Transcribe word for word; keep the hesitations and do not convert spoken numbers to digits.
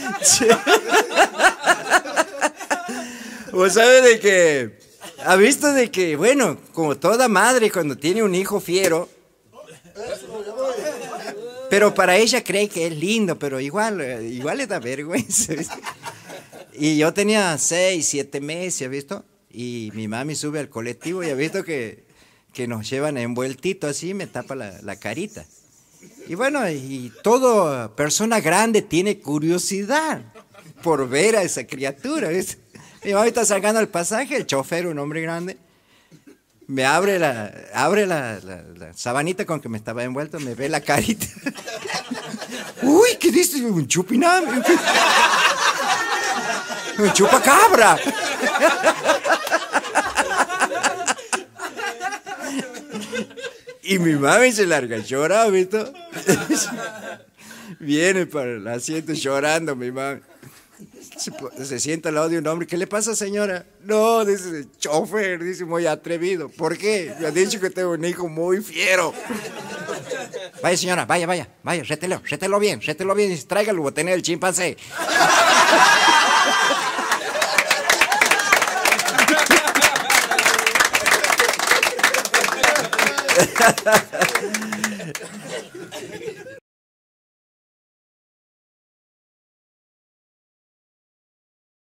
Vos sabés de que, ha visto de que, bueno, como toda madre cuando tiene un hijo fiero, pero para ella cree que es lindo, pero igual, igual le da vergüenza, ¿viste? Y yo tenía seis, siete meses, ¿has visto? Y mi mami sube al colectivo y ha visto que, que nos llevan envueltito así, me tapa la, la carita. Y bueno, y toda persona grande tiene curiosidad por ver a esa criatura, ¿viste? Mi mami está sacando el pasaje, el chofer, un hombre grande, me abre la, abre la, la, la sabanita con que me estaba envuelto, me ve la carita. Uy, ¿qué dices? Un chupiname. Un chupacabra. Y mi mami se larga a llorar, ¿viste? Viene para el asiento llorando mi mami. Se, se sienta al lado de un hombre. ¿Qué le pasa, señora? No, dice, chofer, dice, muy atrevido. ¿Por qué? Me ha dicho que tengo un hijo muy fiero. Vaya, señora, vaya, vaya, vaya, rételo, rételo bien, rételo bien y tráigalo, voy a tener el chimpancé.